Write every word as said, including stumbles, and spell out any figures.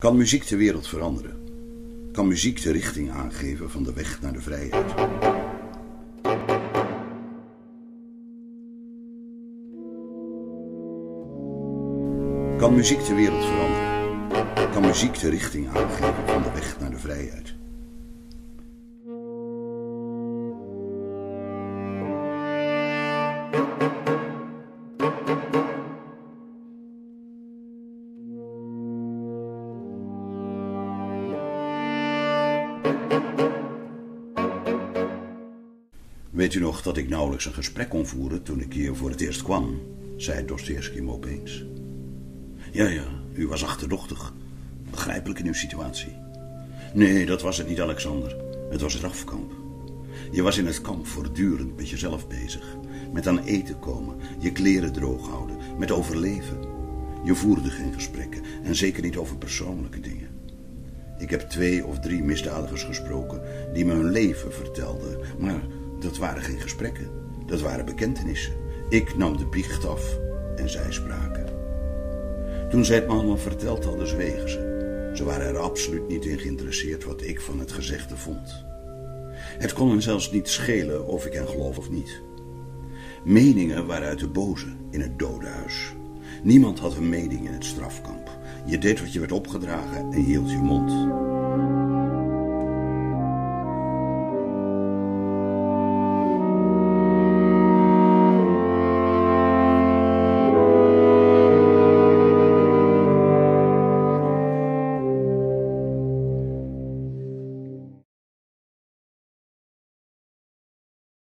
Kan muziek de wereld veranderen? Kan muziek de richting aangeven van de weg naar de vrijheid? Kan muziek de wereld veranderen? Kan muziek de richting aangeven van de weg naar de vrijheid? Weet u nog dat ik nauwelijks een gesprek kon voeren toen ik hier voor het eerst kwam, zei Dostojevski me opeens. Ja, ja, u was achterdochtig. Begrijpelijk in uw situatie. Nee, dat was het niet, Alexander. Het was het afkamp. Je was in het kamp voortdurend met jezelf bezig. Met aan eten komen, je kleren droog houden, met overleven. Je voerde geen gesprekken en zeker niet over persoonlijke dingen. Ik heb twee of drie misdadigers gesproken die me hun leven vertelden, maar dat waren geen gesprekken. Dat waren bekentenissen. Ik nam de biecht af en zij spraken. Toen zij het me allemaal verteld hadden, zwegen ze. Ze waren er absoluut niet in geïnteresseerd wat ik van het gezegde vond. Het kon hen zelfs niet schelen of ik hen geloof of niet. Meningen waren uit de boze in het dodenhuis. Niemand had een mening in het strafkamp. Je deed wat je werd opgedragen en je hield je mond.